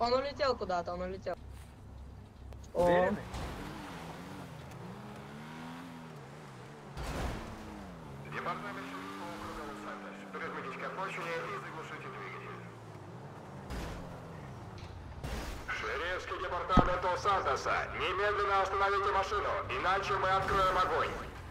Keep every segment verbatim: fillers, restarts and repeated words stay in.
Он улетел куда-то, он улетел. О. Уверены? Департамент округа Лос-Сантос. Прижмитесь к обочине и заглушите двигатель. Шерифский департамент Лос-Сантоса. Немедленно остановите машину, иначе мы откроем огонь.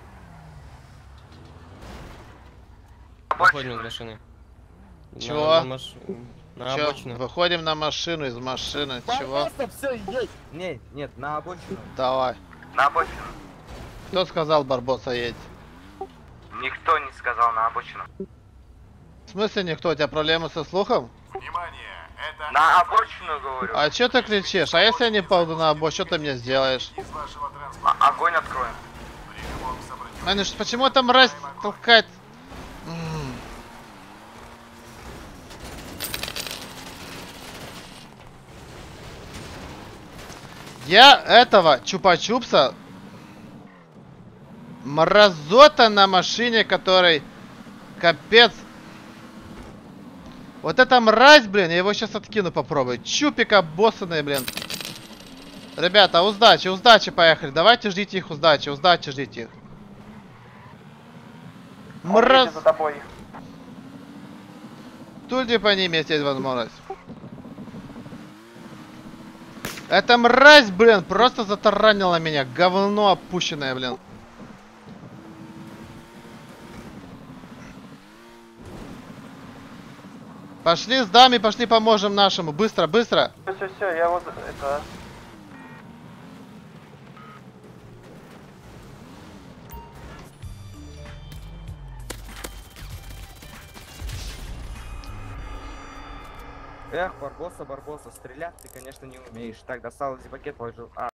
Выходим из машины. Чего? На, на, маш... на Чё? обочину. Выходим на машину из машины. Чего? Пожалуйста, все, едь. Нет, нет, на обочину. Давай. На обочину. Кто сказал Барбоса едь? Никто не сказал на обочину. В смысле никто? У тебя проблемы со слухом? Внимание, это На обочину, говорю. А чё ты кричишь? А если я не пойду на обочину, что ты мне сделаешь? из вашего транспорта. А- огонь откроем. Приговор с обращением. Мэниш, почему там мразь толкает? М. Я этого чупа-чупса мразота на машине, который капец. Вот эта мразь, блин, я его сейчас откину, попробую. Чупика боссаный, блин. Ребята, у сдачи, у сдачи поехали. Давайте ждите их у сдачи, у сдачи ждите их. Мраз... за тобой. Тут по ним есть возможность. Эта мразь, блин, просто затаранила меня. Говно опущенное, блин. Пошли с дами, пошли поможем нашему. Быстро, быстро. Все, все, все, я вот это... Эх, Барбоса, Барбоса, стрелять ты, конечно, не умеешь. Так, достал из пакет, положил. А,